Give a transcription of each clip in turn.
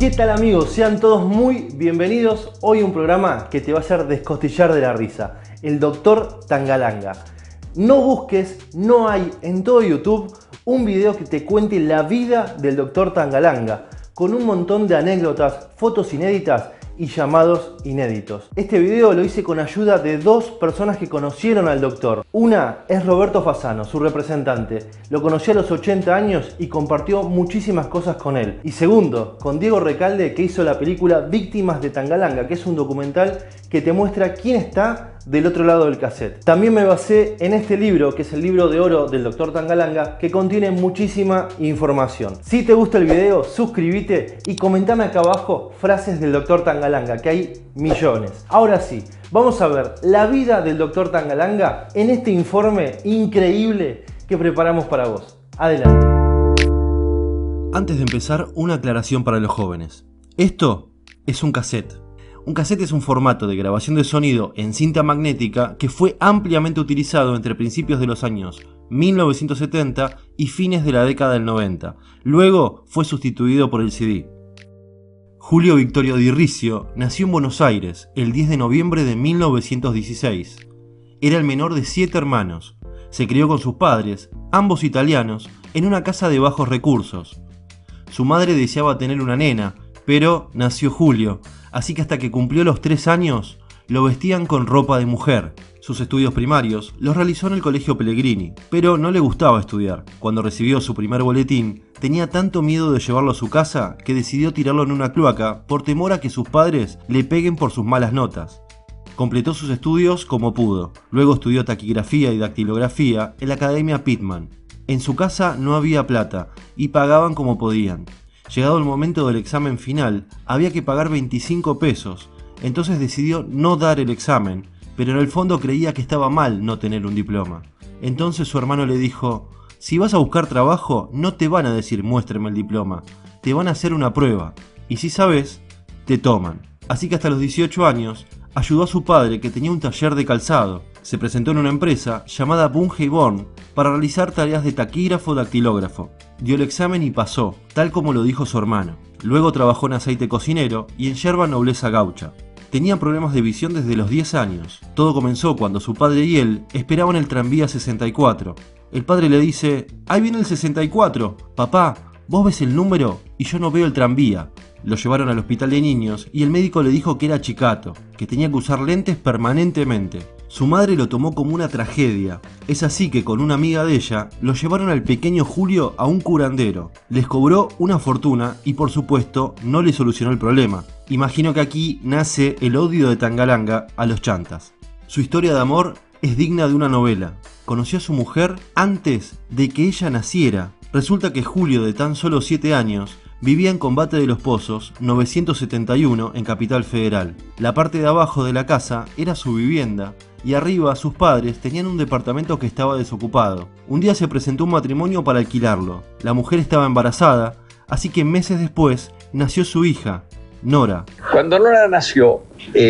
¿Qué tal amigos? Sean todos muy bienvenidos. Hoy un programa que te va a hacer descostillar de la risa. El Doctor Tangalanga. No busques, no hay en todo YouTube un video que te cuente la vida del Doctor Tangalanga, con un montón de anécdotas, fotos inéditas y llamados inéditos. Este video lo hice con ayuda de dos personas que conocieron al doctor. Una es Roberto Fasano, su representante. Lo conocí a los 80 años y compartió muchísimas cosas con él. Y segundo, con Diego Recalde, que hizo la película Víctimas de Tangalanga, que es un documental que te muestra quién está del otro lado del cassette. También me basé en este libro, que es el libro de oro del Doctor Tangalanga, que contiene muchísima información. Si te gusta el video, suscríbete y comentame acá abajo frases del Doctor Tangalanga, que hay millones. Ahora sí, vamos a ver la vida del Doctor Tangalanga en este informe increíble que preparamos para vos. Adelante. Antes de empezar, una aclaración para los jóvenes. Esto es un cassette. Un cassette es un formato de grabación de sonido en cinta magnética que fue ampliamente utilizado entre principios de los años 1970 y fines de la década del 90. Luego fue sustituido por el CD. Julio Victorio Di Riccio nació en Buenos Aires el 10 de noviembre de 1916. Era el menor de 7 hermanos. Se crió con sus padres, ambos italianos, en una casa de bajos recursos. Su madre deseaba tener una nena, pero nació Julio, así que hasta que cumplió los 3 años, lo vestían con ropa de mujer. Sus estudios primarios los realizó en el Colegio Pellegrini, pero no le gustaba estudiar. Cuando recibió su primer boletín, tenía tanto miedo de llevarlo a su casa que decidió tirarlo en una cloaca por temor a que sus padres le peguen por sus malas notas. Completó sus estudios como pudo. Luego estudió taquigrafía y dactilografía en la Academia Pitman. En su casa no había plata y pagaban como podían. Llegado el momento del examen final, había que pagar 25 pesos, entonces decidió no dar el examen, pero en el fondo creía que estaba mal no tener un diploma. Entonces su hermano le dijo: si vas a buscar trabajo, no te van a decir muéstrame el diploma, te van a hacer una prueba, y si sabes, te toman. Así que hasta los 18 años, ayudó a su padre, que tenía un taller de calzado. Se presentó en una empresa llamada Bunge Born para realizar tareas de taquígrafo dactilógrafo. Dio el examen y pasó, tal como lo dijo su hermano. Luego trabajó en aceite cocinero y en yerba nobleza gaucha. Tenía problemas de visión desde los 10 años. Todo comenzó cuando su padre y él esperaban el tranvía 64. El padre le dice: ¡ahí viene el 64! Papá, vos ves el número y yo no veo el tranvía. Lo llevaron al hospital de niños y el médico le dijo que era chicato, que tenía que usar lentes permanentemente. Su madre lo tomó como una tragedia. Es así que con una amiga de ella lo llevaron al pequeño Julio a un curandero. Les cobró una fortuna y por supuesto no le solucionó el problema. Imagino que aquí nace el odio de Tangalanga a los chantas. Su historia de amor es digna de una novela. Conoció a su mujer antes de que ella naciera. Resulta que Julio, de tan solo 7 años, vivía en Combate de los Pozos, 971, en Capital Federal. La parte de abajo de la casa era su vivienda y arriba sus padres tenían un departamento que estaba desocupado. Un día se presentó un matrimonio para alquilarlo. La mujer estaba embarazada, así que meses después nació su hija, Nora. Cuando Nora nació,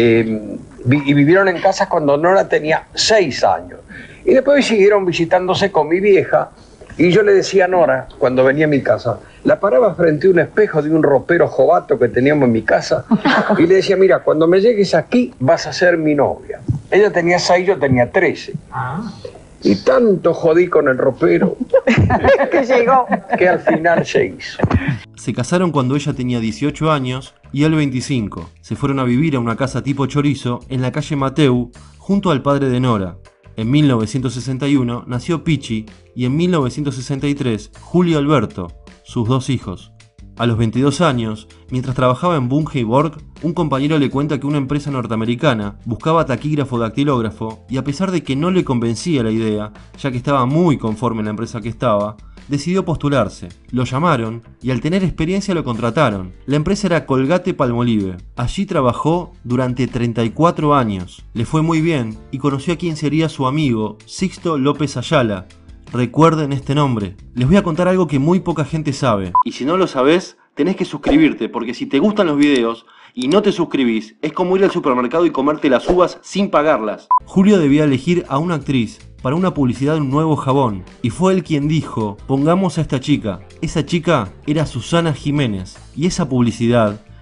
y vivieron en casa cuando Nora tenía 6 años. Y después siguieron visitándose con mi vieja. Y yo le decía a Nora, cuando venía a mi casa, la paraba frente a un espejo de un ropero jovato que teníamos en mi casa y le decía: mira, cuando me llegues aquí vas a ser mi novia. Ella tenía 6, yo tenía 13. Y tanto jodí con el ropero que llegó, que al final se hizo. Se casaron cuando ella tenía 18 años y él 25. Se fueron a vivir a una casa tipo chorizo en la calle Mateu junto al padre de Nora. En 1961 nació Pichi y en 1963 Julio Alberto, sus 2 hijos. A los 22 años, mientras trabajaba en Bunge Borg, un compañero le cuenta que una empresa norteamericana buscaba taquígrafo dactilógrafo y a pesar de que no le convencía la idea, ya que estaba muy conforme en la empresa que estaba, decidió postularse. Lo llamaron y al tener experiencia lo contrataron. La empresa era Colgate-Palmolive. Allí trabajó durante 34 años. Le fue muy bien y conoció a quien sería su amigo, Sixto López Ayala. Recuerden este nombre. Les voy a contar algo que muy poca gente sabe. Y si no lo sabés, tenés que suscribirte, porque si te gustan los videos y no te suscribís, es como ir al supermercado y comerte las uvas sin pagarlas. Julio debía elegir a una actriz para una publicidad de un nuevo jabón, y fue él quien dijo: pongamos a esta chica. Esa chica era Susana Jiménez, y esa publicidad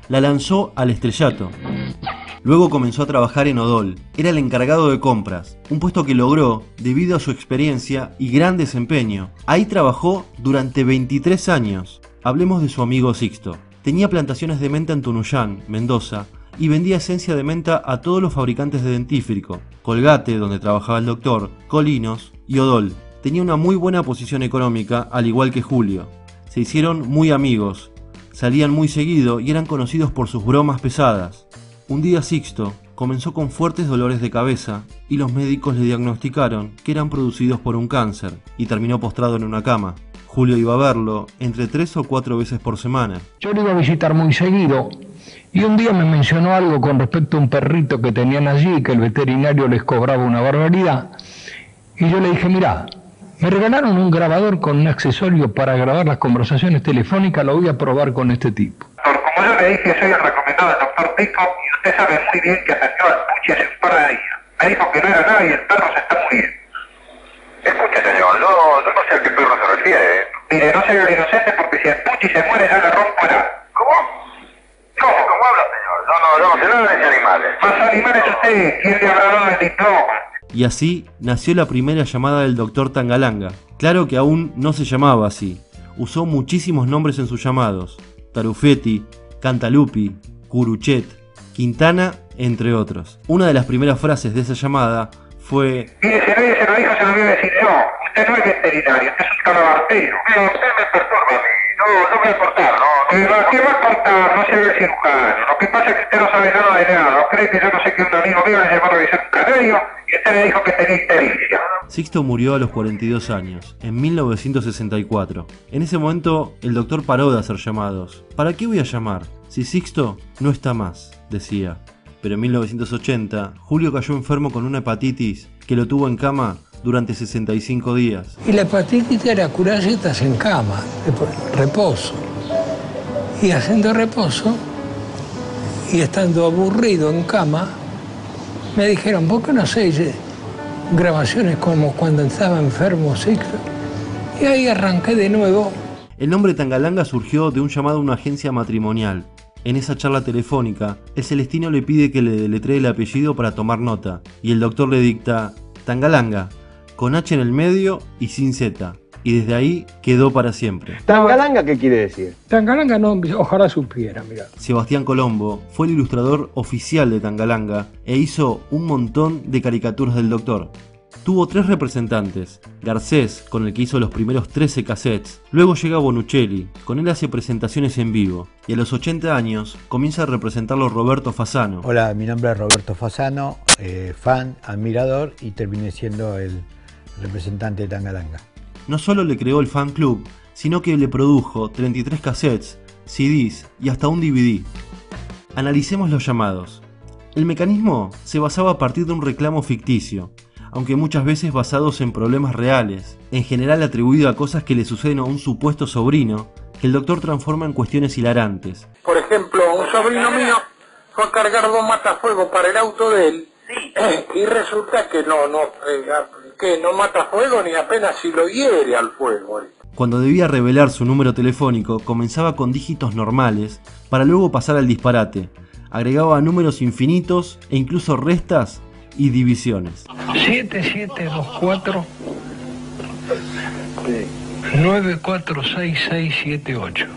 la lanzó al estrellato. Luego comenzó a trabajar en Odol. Era el encargado de compras, un puesto que logró debido a su experiencia y gran desempeño. Ahí trabajó durante 23 años. Hablemos de su amigo Sixto. Tenía plantaciones de menta en Tunuyán, Mendoza, y vendía esencia de menta a todos los fabricantes de dentífrico. Colgate, donde trabajaba el doctor, Colinos y Odol. Tenía una muy buena posición económica, al igual que Julio. Se hicieron muy amigos, salían muy seguido y eran conocidos por sus bromas pesadas. Un día Sixto comenzó con fuertes dolores de cabeza y los médicos le diagnosticaron que eran producidos por un cáncer y terminó postrado en una cama. Julio iba a verlo entre 3 o 4 veces por semana. Yo lo iba a visitar muy seguido y un día me mencionó algo con respecto a un perrito que tenían allí, que el veterinario les cobraba una barbaridad. Y yo le dije, mirá, me regalaron un grabador con un accesorio para grabar las conversaciones telefónicas, lo voy a probar con este tipo. Como yo le dije, soy el recomendado del doctor Pico y usted sabe muy bien que atendió al Puchi hace un par de días. Me dijo que no era nada y el perro se está muriendo. Escuche, señor, yo no sé a qué perro se refiere. Mire, no soy el inocente porque si el Puchi se muere ya le rompo nada. ¿Cómo? ¿Cómo habla, señor? Yo no sé nada de ese animales. Más animales usted, ¿quién le habrá dado el diploma? Y así nació la primera llamada del doctor Tangalanga. Claro que aún no se llamaba así. Usó muchísimos nombres en sus llamados. Tarufetti, Cantalupi, Curuchet, Quintana, entre otros. Una de las primeras frases de esa llamada fue: Mire, si nadie se lo dijo, se lo voy a decir yo. Usted no es veterinario, usted es un calabartero. Pero usted me perturba a mí. No voy a cortar, ¿no? ¿Qué va a contar? No se ve el cirujano. Lo que pasa es que usted no sabe nada de nada. ¿No cree que yo no sé que un amigo mío le llamó a revisar un canario y usted me dijo que tenía ictericia? Sixto murió a los 42 años, en 1964. En ese momento, el doctor paró de hacer llamados. ¿Para qué voy a llamar? Si Sixto no está más, decía. Pero en 1980, Julio cayó enfermo con una hepatitis que lo tuvo en cama durante 65 días. Y la hepatitis era curarse estás en cama, reposo. Y haciendo reposo, y estando aburrido en cama, me dijeron, ¿por qué no sé grabaciones como cuando estaba enfermo Sixto? Y ahí arranqué de nuevo. El nombre Tangalanga surgió de un llamado a una agencia matrimonial. En esa charla telefónica, el celestino le pide que le deletree el apellido para tomar nota, y el doctor le dicta Tangalanga, con H en el medio y sin Z, y desde ahí quedó para siempre. ¿Tangalanga qué quiere decir? Tangalanga no, ojalá supiera, mirá. Sebastián Colombo fue el ilustrador oficial de Tangalanga e hizo un montón de caricaturas del doctor. Tuvo 3 representantes: Garcés, con el que hizo los primeros 13 cassettes, luego llega Bonuccelli, con él hace presentaciones en vivo, y a los 80 años comienza a representarlo Roberto Fasano. Hola, mi nombre es Roberto Fasano, fan, admirador, y terminé siendo el representante de Tangalanga. No solo le creó el fan club, sino que le produjo 33 cassettes, CDs y hasta un DVD. Analicemos los llamados. El mecanismo se basaba a partir de un reclamo ficticio, aunque muchas veces basados en problemas reales, en general atribuido a cosas que le suceden a un supuesto sobrino, que el doctor transforma en cuestiones hilarantes. Por ejemplo, un sobrino mío fue a cargar 2 matafuegos para el auto de él, y resulta que no mata fuego ni apenas si lo hiere al fuego. Cuando debía revelar su número telefónico, comenzaba con dígitos normales, para luego pasar al disparate. Agregaba números infinitos e incluso restas y divisiones. 7724 946678.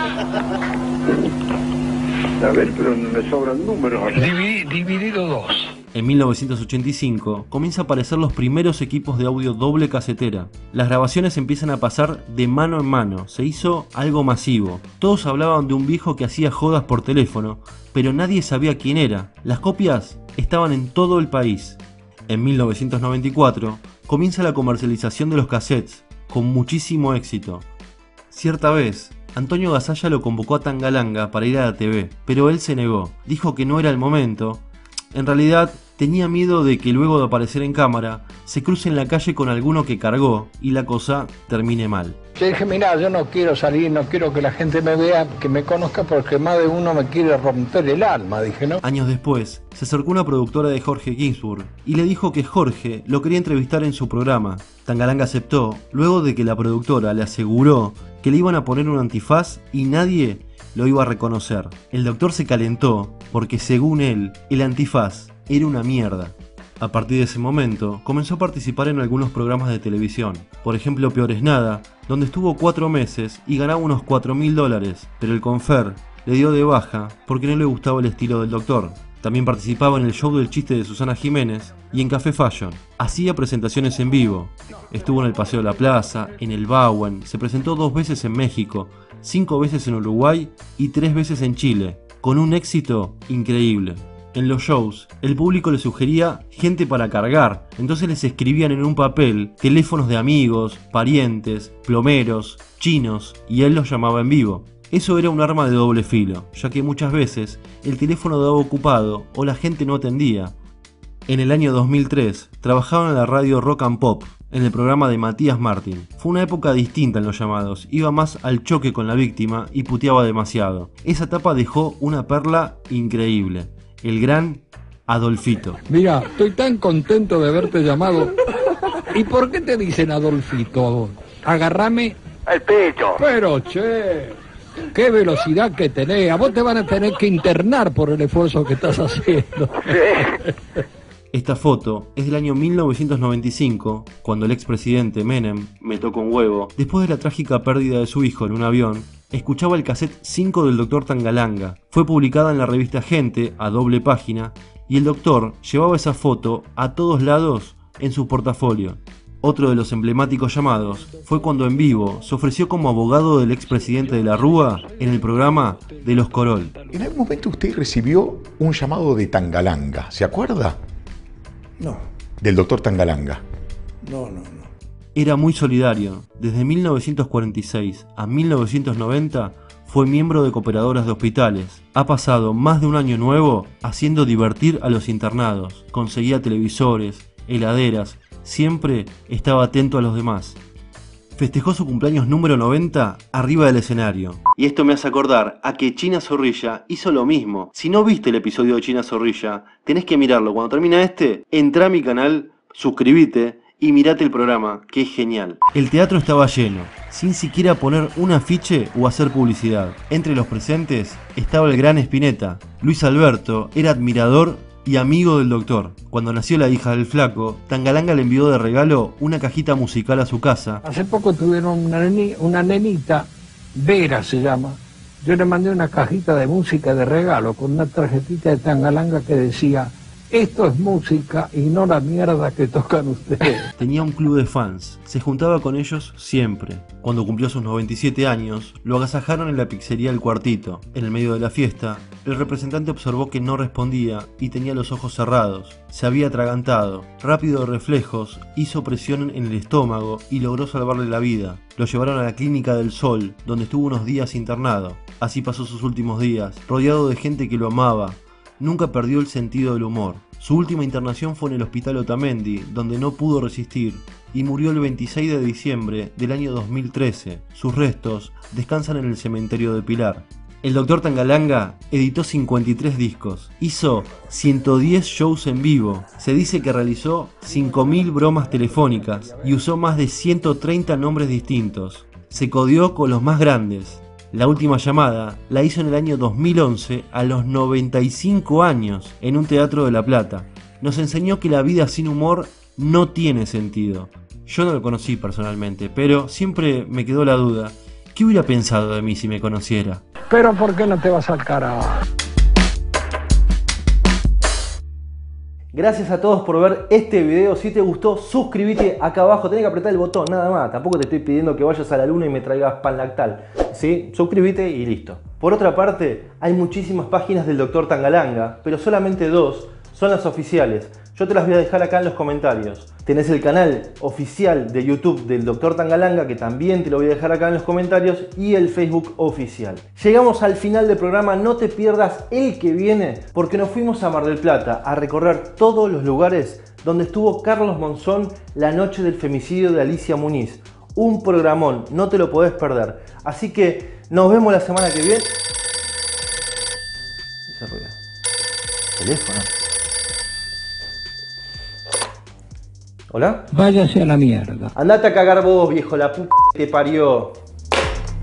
A ver, pero me sobran números. Dividido 2. En 1985 comienza a aparecer los primeros equipos de audio doble casetera. Las grabaciones empiezan a pasar de mano en mano, se hizo algo masivo. Todos hablaban de un viejo que hacía jodas por teléfono, pero nadie sabía quién era. Las copias estaban en todo el país. En 1994 comienza la comercialización de los cassettes, con muchísimo éxito. Cierta vez, Antonio Gasalla lo convocó a Tangalanga para ir a la TV, pero él se negó, dijo que no era el momento. En realidad, tenía miedo de que luego de aparecer en cámara, se cruce en la calle con alguno que cargó y la cosa termine mal. Yo dije, mirá, yo no quiero salir, no quiero que la gente me vea, que me conozca, porque más de uno me quiere romper el alma, dije, ¿no? Años después, se acercó una productora de Jorge Ginsburg y le dijo que Jorge lo quería entrevistar en su programa. Tangalanga aceptó, luego de que la productora le aseguró que le iban a poner un antifaz y nadie lo iba a reconocer. El doctor se calentó porque, según él, el antifaz era una mierda. A partir de ese momento, comenzó a participar en algunos programas de televisión. Por ejemplo, Peor es Nada, donde estuvo 4 meses y ganaba unos $4.000, pero el Confer le dio de baja porque no le gustaba el estilo del doctor. También participaba en el show del chiste de Susana Jiménez y en Café Fashion. Hacía presentaciones en vivo. Estuvo en el Paseo de la Plaza, en el Bauen, se presentó 2 veces en México, 5 veces en Uruguay y 3 veces en Chile, con un éxito increíble. En los shows, el público le sugería gente para cargar, entonces les escribían en un papel teléfonos de amigos, parientes, plomeros, chinos, y él los llamaba en vivo. Eso era un arma de doble filo, ya que muchas veces el teléfono daba ocupado o la gente no atendía. En el año 2003, trabajaba en la radio Rock and Pop, en el programa de Matías Martín. Fue una época distinta en los llamados, iba más al choque con la víctima y puteaba demasiado. Esa etapa dejó una perla increíble. El gran Adolfito. Mira, estoy tan contento de haberte llamado. ¿Y por qué te dicen Adolfito a vos? Agárrame El pecho. Pero, che, qué velocidad que tenés. A vos te van a tener que internar por el esfuerzo que estás haciendo. Sí. Esta foto es del año 1995, cuando el expresidente Menem, me tocó un huevo, después de la trágica pérdida de su hijo en un avión, escuchaba el cassette 5 del Dr. Tangalanga. Fue publicada en la revista Gente, a doble página, y el doctor llevaba esa foto a todos lados en su portafolio. Otro de los emblemáticos llamados fue cuando en vivo se ofreció como abogado del expresidente de la Rúa en el programa de Los Corol. En algún momento usted recibió un llamado de Tangalanga, ¿se acuerda? No. Del doctor Tangalanga. No. Era muy solidario. Desde 1946 a 1990 fue miembro de cooperadoras de hospitales. Ha pasado más de un año nuevo haciendo divertir a los internados. Conseguía televisores, heladeras, siempre estaba atento a los demás. Festejó su cumpleaños número 90 arriba del escenario. Y esto me hace acordar a que China Zorrilla hizo lo mismo. Si no viste el episodio de China Zorrilla, tenés que mirarlo. Cuando termina este, entra a mi canal, suscríbete y mirate el programa, que es genial. El teatro estaba lleno, sin siquiera poner un afiche o hacer publicidad. Entre los presentes estaba el gran Spinetta. Luis Alberto era admirador y amigo del doctor. Cuando nació la hija del flaco, Tangalanga le envió de regalo una cajita musical a su casa. Hace poco tuvieron una nenita, Vera se llama. Yo le mandé una cajita de música de regalo con una tarjetita de Tangalanga que decía: esto es música y no la mierda que tocan ustedes. Tenía un club de fans, se juntaba con ellos siempre. Cuando cumplió sus 97 años, lo agasajaron en la pizzería El Cuartito. En el medio de la fiesta, el representante observó que no respondía y tenía los ojos cerrados. Se había atragantado. Rápido de reflejos, hizo presión en el estómago y logró salvarle la vida. Lo llevaron a la Clínica del Sol, donde estuvo unos días internado. Así pasó sus últimos días, rodeado de gente que lo amaba. Nunca perdió el sentido del humor. Su última internación fue en el Hospital Otamendi, donde no pudo resistir, y murió el 26 de diciembre del año 2013. Sus restos descansan en el cementerio de Pilar. El Dr. Tangalanga editó 53 discos, hizo 110 shows en vivo, se dice que realizó 5.000 bromas telefónicas y usó más de 130 nombres distintos. Se codió con los más grandes. La última llamada la hizo en el año 2011 a los 95 años en un teatro de La Plata. Nos enseñó que la vida sin humor no tiene sentido. Yo no lo conocí personalmente, pero siempre me quedó la duda. ¿Qué hubiera pensado de mí si me conociera? Pero ¿por qué no te vas al carajo? Gracias a todos por ver este video. Si te gustó, suscríbete acá abajo. Tenés que apretar el botón, nada más. Tampoco te estoy pidiendo que vayas a la luna y me traigas pan lactal. ¿Sí? Suscríbete y listo. Por otra parte, hay muchísimas páginas del Dr. Tangalanga, pero solamente 2 son las oficiales. Yo te las voy a dejar acá en los comentarios. Tenés el canal oficial de YouTube del Dr. Tangalanga, que también te lo voy a dejar acá en los comentarios, y el Facebook oficial. Llegamos al final del programa, no te pierdas el que viene, porque nos fuimos a Mar del Plata a recorrer todos los lugares donde estuvo Carlos Monzón la noche del femicidio de Alicia Muñiz. Un programón, no te lo podés perder. Así que nos vemos la semana que viene. Ese ruido. Teléfono. ¿Hola? Váyase a la mierda. Andate a cagar vos, viejo, la puta que te parió.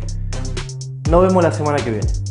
Nos vemos la semana que viene.